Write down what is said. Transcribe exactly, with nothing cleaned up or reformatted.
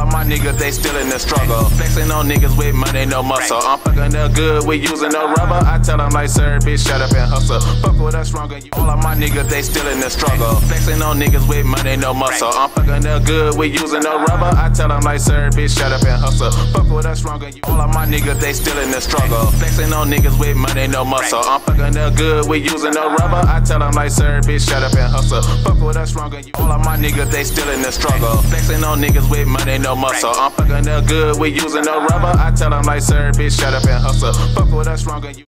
of my niggas, they still in the struggle. Flexing on niggas with money, no muscle. I'm fucking up good, we using no rubber. I tell them like, sir, bitch, shut up and hustle. Fuck with us stronger. All of my niggas, they still in the struggle. Flexing on niggas with money, no muscle. I'm fucking up good, we using no rubber. I tell them like, sir, bitch, shut up and hustle. Fuck with us stronger. All of my niggas, they still in the struggle. Flexing on niggas with money, no muscle. I'm fucking up good, we using no rubber. I tell them like, sir, bitch, shut up and hustle. Fuck with us stronger. All of my niggas, they still in the struggle. Flexing on niggas with money, no muscle. I'm fucking up good, we using no rubber. I tell them like, sir, bitch, shut up and hustle. Fuck with us stronger.